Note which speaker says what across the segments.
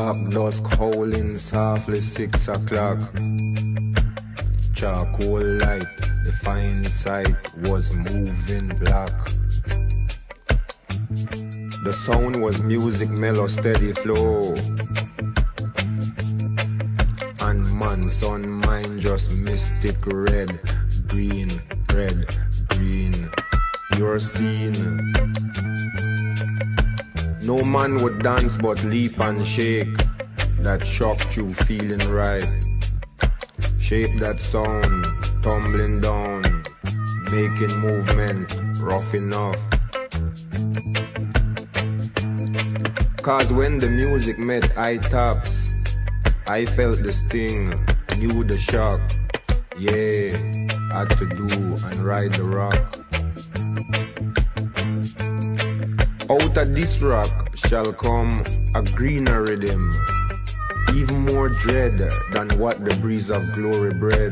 Speaker 1: Dark dusk howling softly 6 o'clock. Charcoal light, the fine sight was moving black. The sound was music, mellow, steady flow. And man's on mind just mystic red, green, red, green. You're seen. No man would dance but leap and shake. That shocked you feeling right. Shape that sound, tumbling down, making movement rough enough. Cause when the music met eye tops, I felt the sting, knew the shock. Yeah, had to do and ride the rock. Out of this rock shall come a greener rhythm, even more dread than what the breeze of glory bred.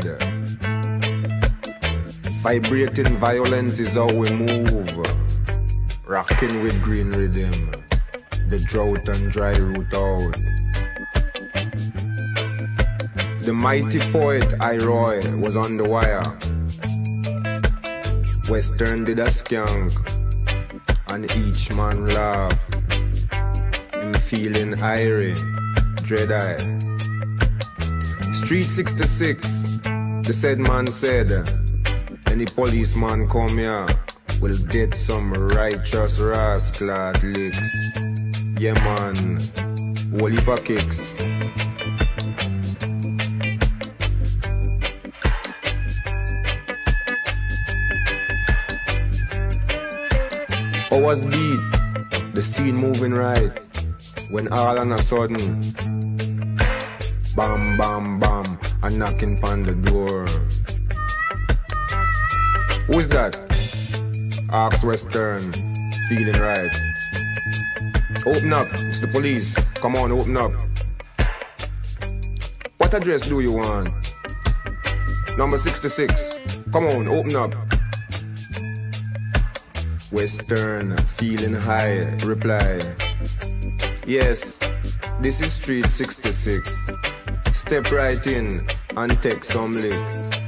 Speaker 1: Vibrating violence is how we move, rocking with green rhythm, the drought and dry root out. The mighty poet Iroy was on the wire. Western did a skank, and each man laugh. Him feeling irie, dread eye. Street 66, the said man said, any policeman come here will get some righteous rascal licks. Yeah man, whole heap of kicks. Hours beat, the scene moving right, when all on a sudden, bam, bam, bam, a knocking on the door. Who's that? Ask Western, feeling right. Open up, it's the police. Come on, open up. What address do you want? Number 66. Come on, open up. Western, feeling high, reply. Yes, this is Street 66. Step right in and take some licks.